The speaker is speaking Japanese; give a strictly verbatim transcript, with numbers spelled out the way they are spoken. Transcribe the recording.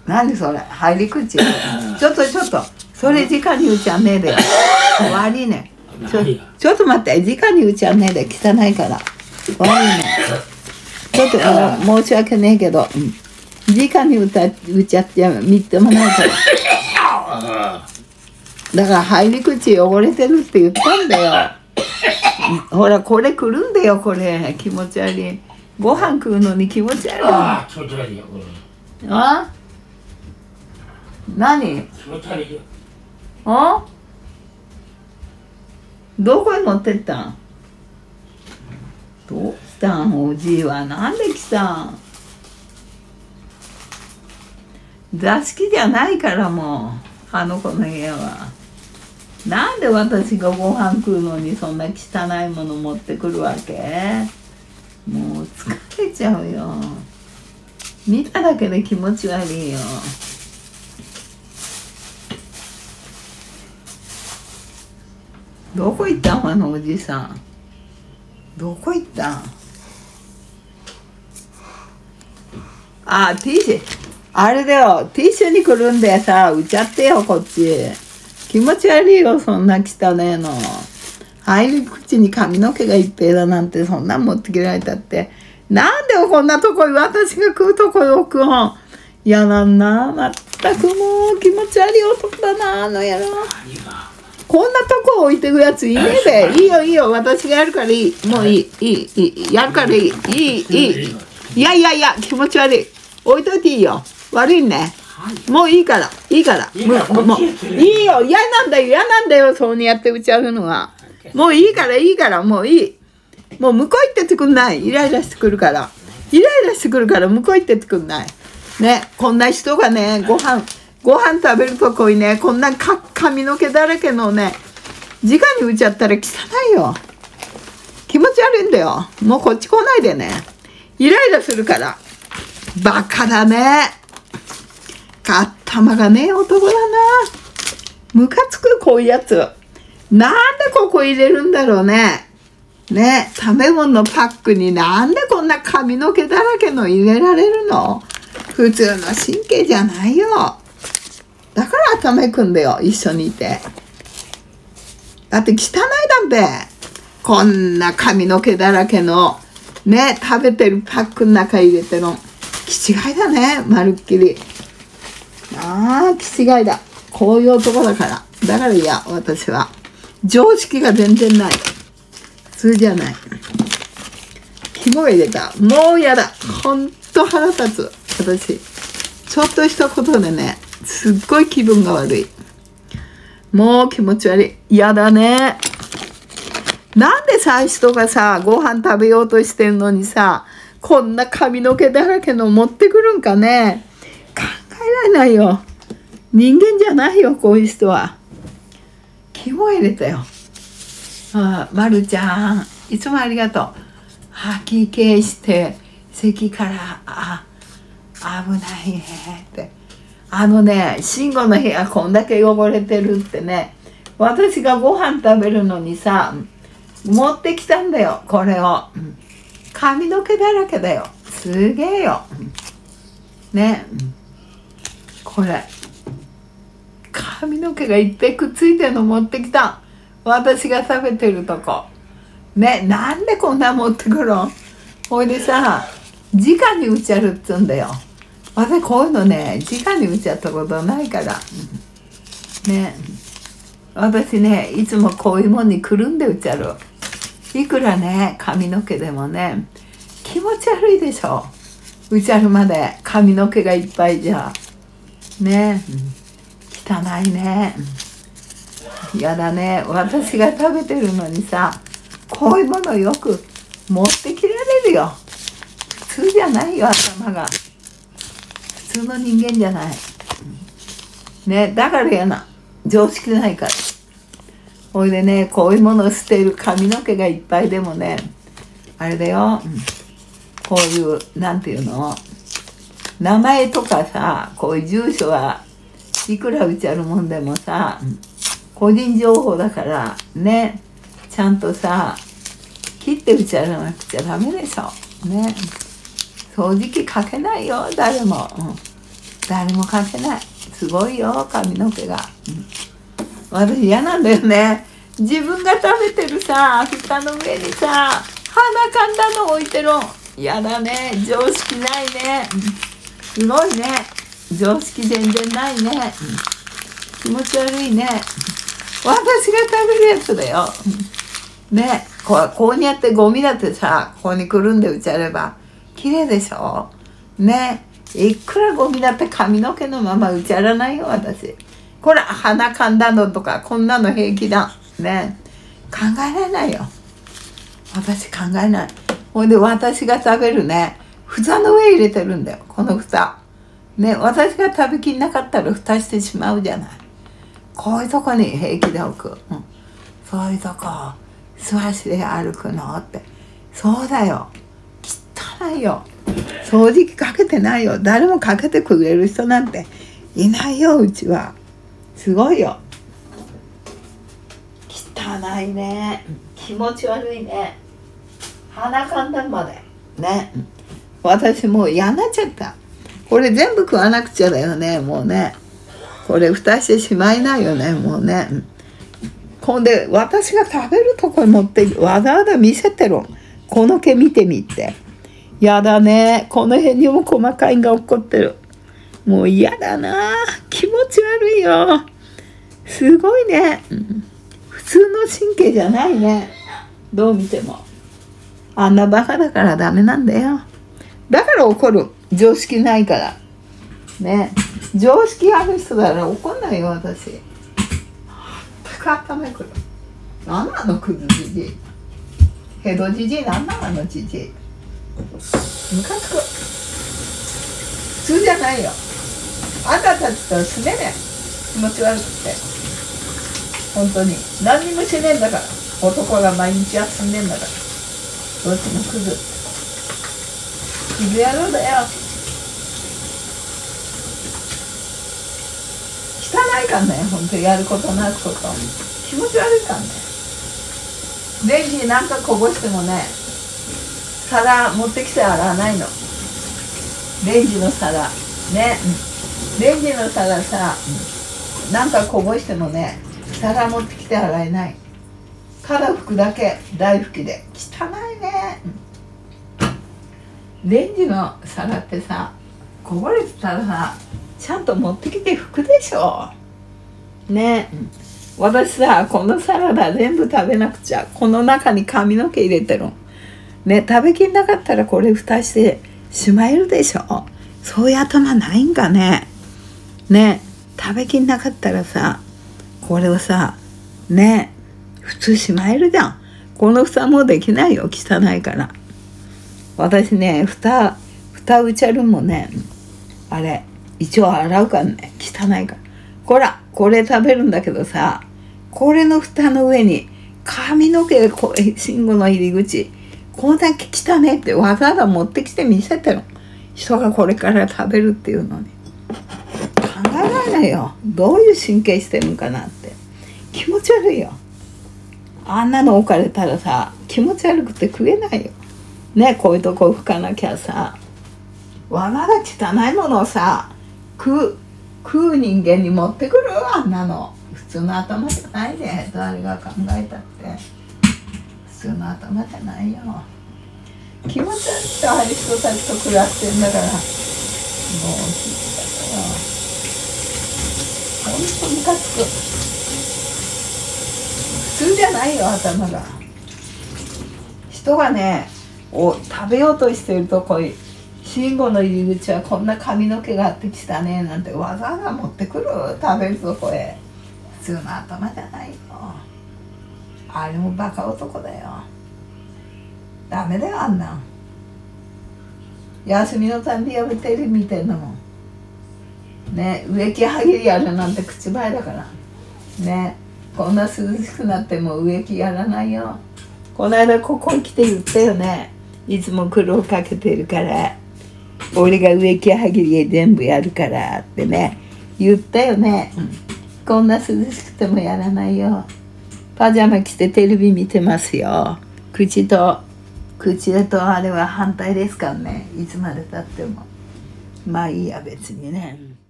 何それ入り口ちょっとちょっとそれ直に言うちゃねえで悪いねちょちょっと待って直に言うちゃねえで汚いから悪いねちょっと申し訳ねえけど、うん、直に歌っちゃってみってもないからだから入り口汚れてるって言ったんだよほらこれ来るんだよこれ気持ち悪いご飯食うのに気持ち悪いあ気持ち悪いよこれあ何気持ち悪いよあどこに持ってったんどうしたんおじいはなんで来たん座敷じゃないからもうあの子の部屋はなんで私がご飯食うのにそんな汚いもの持ってくるわけもう疲れちゃうよ見ただけで気持ち悪いよどこ行ったんあのおじさんどこ行ったんあ、ティッシュあれだよティッシュに来るんでさ売っちゃってよこっち気持ち悪いよそんな汚ねえの入り口に髪の毛がいっぺいだなんてそんなん持ってきられたってなんでこんなとこに私が食うとこに置くの嫌なんなまったくもう気持ち悪い男だなあの野郎こんなとこ置いてくやついねえべいいよいいよ私がやるからいいもういいいいいいやるからいいいいいいいやいやいや気持ち悪い置いといていいよ悪いねもういいからいいからもうもういいよ嫌なんだよ嫌なんだよそうにやって打ち上げるのはもういいからいいからもういいもう向こう行ってってくんないイライラしてくるからイライラしてくるから向こう行ってってくんないねこんな人がねご飯ご飯食べるとこにねこんなか髪の毛だらけのね直に打っちゃったら汚いよ気持ち悪いんだよもうこっち来ないでねイライラするからバカだね頭がねえ男だなムカつくこういうやつなんでここ入れるんだろうねね食べ物のパックになんでこんな髪の毛だらけの入れられるの普通の神経じゃないよだから頭いくんだよ一緒にいてだって汚いだんべこんな髪の毛だらけのね食べてるパックの中入れての気違いだねまるっきりああ気違いだこういう男だからだからいや私は常識が全然ない普通じゃない肝が入れたもうやだほんと腹立つ私ちょっとしたことでねすっごい気分が悪いもう気持ち悪い嫌だねなんでさ人がさご飯食べようとしてんのにさこんな髪の毛だらけの持ってくるんかね考えられないよ人間じゃないよこういう人は肝入れたよああまるちゃんいつもありがとう吐き気して咳からあ危ないねってあのね慎吾の部屋こんだけ汚れてるってね私がご飯食べるのにさ持ってきたんだよこれを髪の毛だらけだよすげえよねこれ髪の毛がいっぺんくっついてるの持ってきた私が食べてるとこねなんでこんな持ってくるのほいでさ直に打ちゃるっつうんだよ私こういうのね直に打ちゃったことないからね私ねいつもこういうもんにくるんで打ちゃるいくらね髪の毛でもね気持ち悪いでしょ打ちゃるまで髪の毛がいっぱいじゃね汚いねやだね私が食べてるのにさこういうものよく持ってきられるよ普通じゃないよ頭が普通の人間じゃないねだからやな常識ないからほいでねこういうものを捨てる髪の毛がいっぱいでもねあれだよ、うん、こういうなんていうの名前とかさこういう住所はいくらうちあるもんでもさ個人情報だからねちゃんとさ切ってうちあらなくちゃダメでしょね掃除機かけないよ誰も、うん、 誰もかけない。すごいよ髪の毛が、うん、私嫌なんだよね。自分が食べてるさ蓋の上にさ鼻かんだの置いてる。嫌だね。常識ないね、うん、すごいね。常識全然ないね、うん、気持ち悪いね。私が食べるやつだよ、うん、ね。こう、こうにやってゴミだってさここにくるんで打ちゃれば綺麗でしょね。いくらゴミだって髪の毛のまま打ちやらないよ私。これ鼻かんだのとかこんなの平気だね。考えられないよ私。考えない。ほいで私が食べるね蓋の上入れてるんだよこの蓋ね。私が食べきんなかったら蓋してしまうじゃない。こういうとこに平気で置く、うん、そういうとこ素足で歩くのって。そうだよ汚いよ。掃除機かけてないよ。誰もかけてくれる人なんていないようちは。すごいよ。汚いね。気持ち悪いね。鼻かんだまでね。私もう嫌になっちゃった。これ全部食わなくちゃだよねもうね。これ蓋してしまいないよねもうね。ほんで私が食べるとこに持ってわざわざ見せてる。この毛見てみて。やだね。この辺にも細かいが起こってる。もう嫌だな。気持ち悪いよ。すごいね。普通の神経じゃないね。どう見ても。あんなバカだからダメなんだよ。だから怒る。常識ないから。ね。常識ある人だから怒んないよ私。全く頭くる。なんなのクズじじい。ヘドじじいなんなのあのじじい。ムカつく。普通じゃないよ。あんたたちとは住めねえ。気持ち悪くて本当に何にもしねえんだから。男が毎日休んでんだから。どっちもクズ。クズ野郎だよ。汚いからね本当に。やることなすこと気持ち悪いからね。レンジになんかこぼしてもね皿持ってきて洗わないの。レンジの皿ね、うん、レンジの皿さ、うん、なんかこぼしてもね皿持ってきて洗えない。ただ拭くだけ大拭きで。汚いね、うん、レンジの皿ってさこぼれてたらさちゃんと持ってきて拭くでしょね、うん、私さこのサラダ全部食べなくちゃ。この中に髪の毛入れてるね。食べきんなかったらこれ蓋してしまえるでしょ。そういう頭ないんかね。ね食べきんなかったらさこれをさね普通しまえるじゃん。この蓋もうできないよ汚いから。私ね蓋蓋打ちゃるもねあれ一応洗うからね汚いから。ほらこれ食べるんだけどさこれの蓋の上に髪の毛こ信号の入り口こんだけ汚ねってわざわざ持ってきて見せてる人がこれから食べるっていうのに考えられないよ。どういう神経してるのかなって気持ち悪いよ。あんなの置かれたらさ気持ち悪くて食えないよね。こういうとこ拭かなきゃさわざわざ汚いものをさ食う食う人間に持ってくるあんなの。普通の頭じゃないで。誰が考えたって普通の頭じゃないよ。気持ち悪いってああいう人たちと暮らしてんだからもう聞いてたよ。ほんとムカつく。普通じゃないよ頭が。人がねを食べようとしてるとこに信号の入り口はこんな髪の毛があって汚ねえなんてわざわざ持ってくる食べるとこへ。普通の頭じゃないよ。あれもバカ男だよ。ダメだよあんなん。休みのたんびやめテレビ見てんのもんね。植木はぎりやるなんて口前だからね。こんな涼しくなっても植木やらないよ。この間ここに来て言ったよね。いつも苦労かけてるから俺が植木はぎり全部やるからってね言ったよね、うん、こんな涼しくてもやらないよ。パジャマ着てテレビ見てますよ。口と口とあれは反対ですからね。いつまでたってもまあいいや別にね。